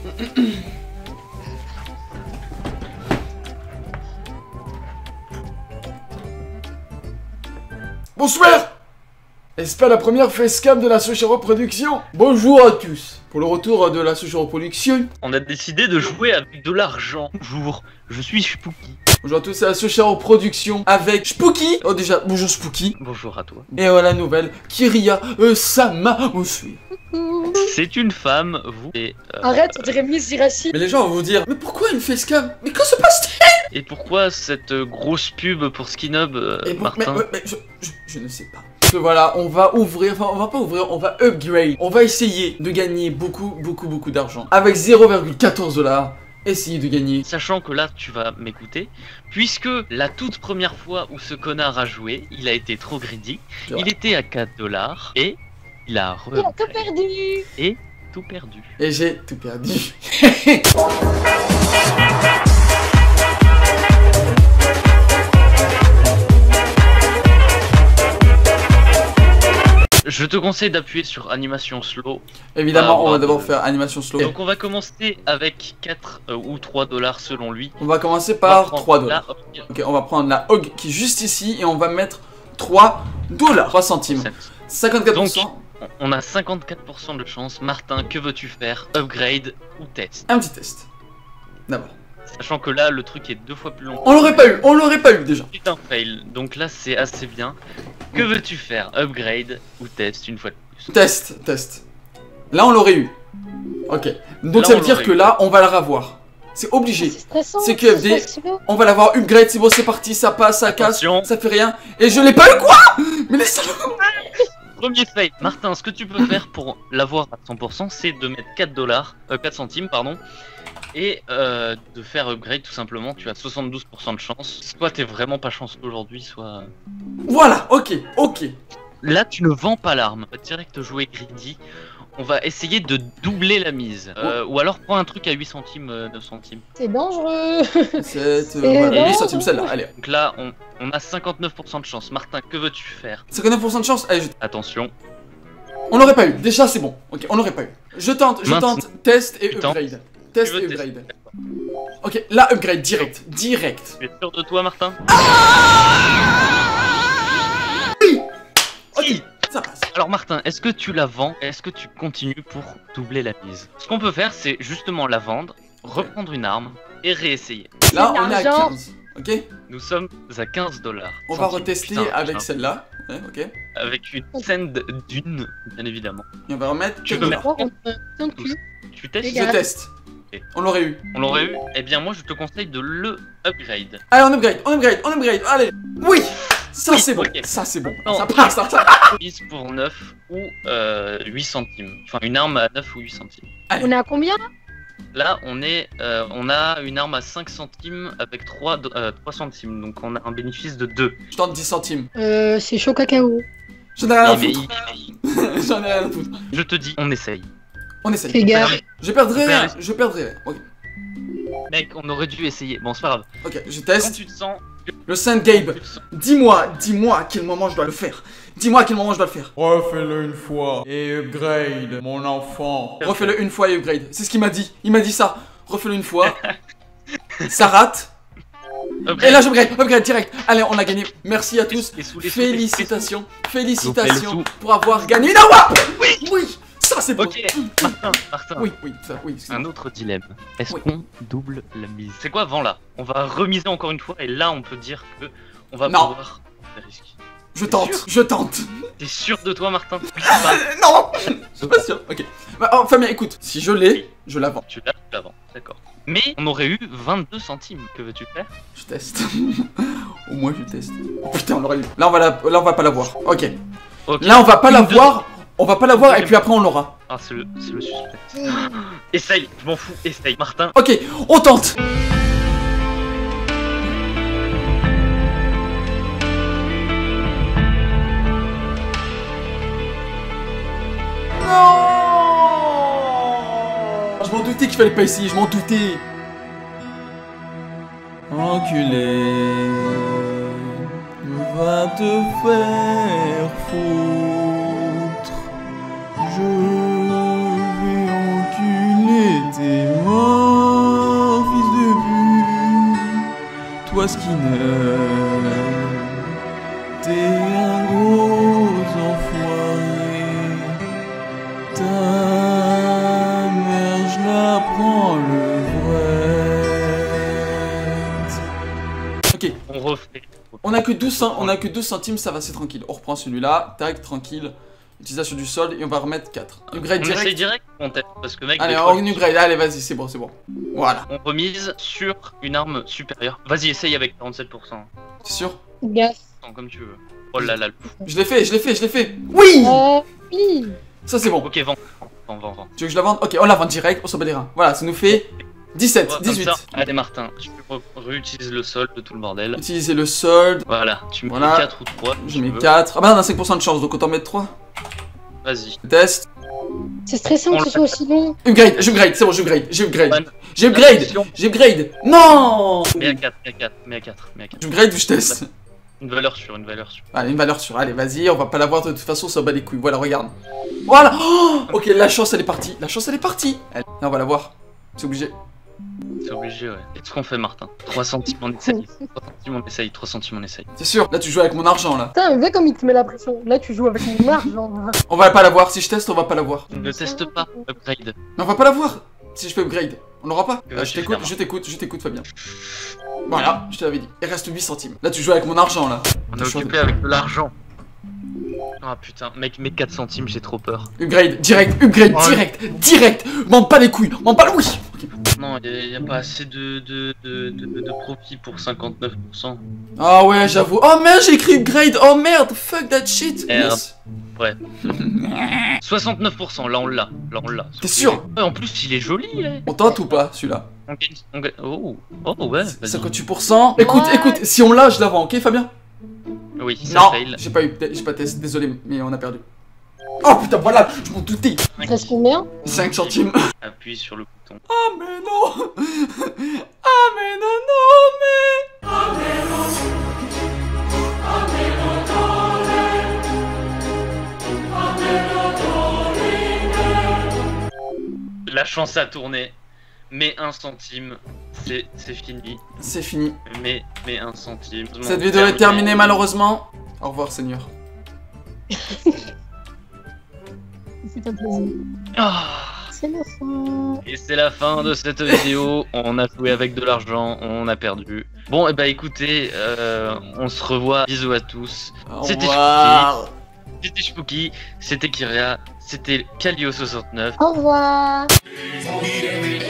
Bonsoir. Est-ce pas la première facecam de la Sochero Production? Bonjour à tous. Pour le retour de la Sochero Production, on a décidé de jouer avec de l'argent. Bonjour, je suis Spooky. bonjour à tous, c'est la Sochero Production avec Spooky. Oh déjà, bonjour Spooky. Bonjour à toi. Et la nouvelle, Kiria Sama Osui. C'est une femme, vous. Et, Arrête, on dirait Miss Zirassi. Mais les gens vont vous dire, mais pourquoi une facecam? Mais que se passe-t-il? et pourquoi cette grosse pub pour Skinob, Martin? Mais je ne sais pas. Parce que voilà, on va ouvrir, enfin on va pas ouvrir, on va upgrade. On va essayer de gagner beaucoup d'argent. Avec 0,14 $. Essayer de gagner. Sachant que là, tu vas m'écouter, puisque la toute première fois où ce connard a joué, il a été trop greedy. Il était à 4 $ et il a Il a tout perdu. Et tout perdu. Et j'ai tout perdu. Je te conseille d'appuyer sur animation slow. Évidemment, on va d'abord faire animation slow. Donc on va commencer avec 4 ou 3 $ selon lui. On va commencer par 3 $. Ok, on va prendre la hog qui est juste ici et on va mettre 3 $. 3 centimes. 54%. Donc, on a 54% de chance. Martin, que veux-tu faire? Upgrade ou test? Un petit test. D'abord. Sachant que là, le truc est 2 fois plus long. On l'aurait pas eu déjà. C'est un fail. Donc là, c'est assez bien. Que veux-tu faire? Upgrade ou test une fois de plus? Test. Là, on l'aurait eu. Ok. Donc Là, ça veut dire que là, on va la revoir. C'est obligé. C'est stressant. C'est QFD. On va l'avoir upgrade. C'est bon, c'est parti. Ça passe, ça Attention. casse. Ça fait rien. Et je l'ai pas eu quoi? Mais laisse-le. Premier fail. Martin, ce que tu peux faire pour l'avoir à 100%, c'est de mettre 4 centimes, pardon. Et de faire upgrade tout simplement. Tu as 72% de chance. Soit t'es vraiment pas chanceux aujourd'hui, soit... Voilà, ok. Là, tu ne vends pas l'arme. On va direct jouer greedy. On va essayer de doubler la mise. Ou alors prends un truc à 8 centimes, 9 centimes. C'est dangereux. Voilà, 8 centimes, celle-là, allez. Donc là, on a 59% de chance. Martin, que veux-tu faire? 59% de chance. Allez, Attention. on l'aurait pas eu. Déjà, c'est bon. Ok, on l'aurait pas eu. Je tente. Test et upgrade. Test et upgrade. Ok, là, upgrade direct. Tu es sûr de toi, Martin? Oui. Ok, Si. ça passe. Alors Martin, est-ce que tu la vends? Est-ce que tu continues pour doubler la mise? Ce qu'on peut faire, c'est justement la vendre, reprendre une arme et réessayer. Là, on est à l'argent. 15. Ok. Nous sommes à 15 $. On va retester avec celle-là. Ouais, ok. Avec une scène d'une, bien évidemment. Et on va remettre Tu 4 peux $. mettre- Tu testes? Je teste. Ok. On l'aurait eu. On l'aurait eu? Eh bien moi je te conseille de le upgrade. Allez, on upgrade. Allez. Oui. Ça, Oui, c'est bon. ok. Ça, c'est bon. Non. Ça passe, ça. 10 pour 9 ou 8 centimes. Enfin une arme à 9 ou 8 centimes. On est à combien? Là on a une arme à 5 centimes avec 3 centimes. Donc on a un bénéfice de 2. Je tente 10 centimes. C'est chaud cacao. J'en ai rien à Mais foutre. J'en ai rien à foutre. je te dis, on essaye. On essaye. Fais gaffe. Je perdrai rien. Ok. Mec, on aurait dû essayer. Bon, c'est pas grave. Ok, je Quand teste. tu te sens... Le Saint Gabe. Dis-moi à quel moment je dois le faire. Refais-le une fois et upgrade, mon enfant. Refais-le une fois et upgrade. C'est ce qu'il m'a dit. Il m'a dit ça. Refais-le une fois. Ça rate. Et là, upgrade direct. Allez, on a gagné. Merci à tous. Félicitations pour avoir gagné. Oui. Ça, c'est bon. Ok, Martin. Oui. Un autre dilemme. Est-ce qu'on double la mise? C'est quoi, vends-la? On va remiser encore une fois et là, on peut dire que on va Non. pouvoir faire risque. Je tente. T'es sûr de toi, Martin? Non. Je suis pas sûr. Ok. Bah, enfin, bien, écoute. Si je l'ai, je la vends. Tu la vends, d'accord. Mais on aurait eu 22 centimes. Que veux-tu faire? Je teste. Au moins, je teste. Oh putain, on l'aurait eu. Là, on va pas la voir. Ok. Là, on va pas la voir. On va pas la voir et puis après on l'aura. Ah, c'est le suspense. Essaye, je m'en fous, essaye, Martin. Ok, on tente. Non. Je m'en doutais qu'il fallait pas essayer, je m'en doutais. Enculé, va te faire foutre. Je vais enculer tes Skinner. T'es un gros enfoiré. Ta mère, je la prends le vrai. Ok. On refait. On a que 12 centimes, ça va, c'est tranquille. On reprend celui-là, tac, tranquille. Utilisation du solde et on va remettre 4. Upgrade On direct. essaye direct on teste, parce que mec. Allez, des on fois, upgrade, allez, vas-y, c'est bon, c'est bon. Voilà. on remise sur une arme supérieure. Vas-y, essaye avec 47%. C'est sûr? Gaffe. Comme tu veux. Oh là là. Je l'ai fait, je l'ai fait, je l'ai fait. Oui! Oui. Ça, c'est bon. Ok, vends. Tu veux que je la vende? Ok, on la vend direct, on s'en bat les reins. Voilà, ça nous fait 17, Comme 18. ça. Allez, Martin, tu réutilises le solde de tout le bordel. Utiliser le solde. Voilà, tu mets Voilà. 4 ou 3. Je mets 4. Ah bah, on a 5% de chance, donc autant mettre 3. Vas-y. Test. C'est stressant que ce soit aussi long. Upgrade, j'upgrade, c'est bon, j'upgrade. Ouais. J'upgrade. J'upgrade. Non! Mets à 4. J'upgrade ou je teste? Une valeur sûre. Allez, une valeur sûre. Allez, vas-y, on va pas l'avoir de toute façon, ça bat les couilles. Voilà, regarde. Voilà. Oh, ok, la chance, elle est partie. Allez, là, on va la voir. C'est obligé. C'est obligé, ouais. Qu'est-ce qu'on fait, Martin? 3 centimes on essaye. 3 centimes on essaye. C'est sûr. Là, tu joues avec mon argent, là. Putain, mais vois comme il te met la pression. Là, tu joues avec mon argent. On va pas l'avoir. Si je teste, on va pas l'avoir. Ne teste pas. Upgrade. Mais on va pas l'avoir. Si je fais upgrade, on l'aura pas. Ouais, Je t'écoute, Fabien. Voilà, je te l'avais dit. Il reste 8 centimes. Là, tu joues avec mon argent, là. On est occupé avec de l'argent. Ah putain, mec, mes 4 centimes, j'ai trop peur. Upgrade, direct. M'en pas les couilles. Oui. Ok. Non, y a pas assez de profit pour 59%. Ah ouais, j'avoue. Oh merde, j'ai écrit upgrade. Oh merde, fuck that shit. Merde. Yes. Ouais. 69%, là on l'a. T'es sûr? Ouais, en plus, il est joli, eh. On tente ou pas, celui-là? On gagne. Oh ouais, vas-y. 58%. Écoute, si on l'a, je la vends, ok Fabien? Oui, ça Non, fail. j'ai pas test, désolé, mais on a perdu. Oh putain, voilà, je m'en doutais. Il reste combien? 5 centimes. Appuie sur le bouton. Ah mais non. La chance a tourné. Mais 1 centime, c'est fini. C'est fini. Mais 1 centime. Cette vidéo est terminée malheureusement. Au revoir Seigneur. C'est un plaisir. Ah. C'est la fin. Et c'est la fin de cette vidéo. On a joué avec de l'argent, on a perdu. Bon, et bah écoutez, on se revoit. Bisous à tous. C'était Spooky, c'était Kyria, c'était Calio69. Au revoir.